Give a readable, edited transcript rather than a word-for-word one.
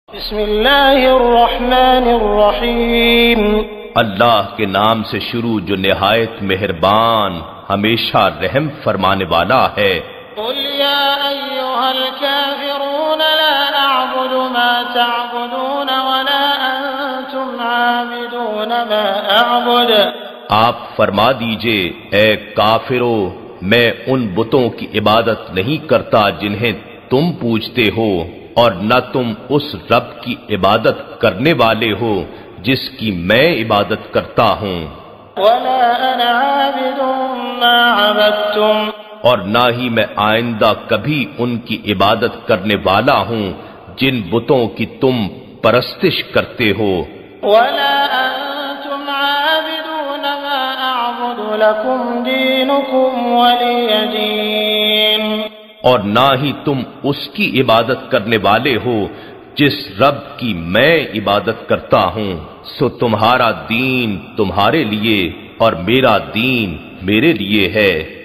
بسم اللہ الرحمن الرحیم اللہ کے نام سے شروع جو نہایت مہربان ہمیشہ رحم فرمانے والا ہے۔ قل یا ایھا الکافرون لا اعبد ما تعبدون ولا انتم عابدون ما اعبد۔ آپ فرما دیجئے اے کافرو، میں ان بتوں کی عبادت نہیں کرتا جنہیں تم پوجتے ہو، اور نہ تم اس رب کی عبادت کرنے والے ہو جس کی میں عبادت کرتا ہوں، ولا انا عابد ما عبدتم، اور نہ ہی میں آئندہ کبھی ان کی عبادت کرنے والا ہوں جن بتوں کی تم پرستش کرتے ہو، ولا انتم عابدون ما اعبد لكم دینکم ولی دین، اور نہ ہی تم اس کی عبادت کرنے والے ہو جس رب کی میں عبادت کرتا ہوں، سو تمہارا دین تمہارے لیے اور میرا دین میرے لیے ہے۔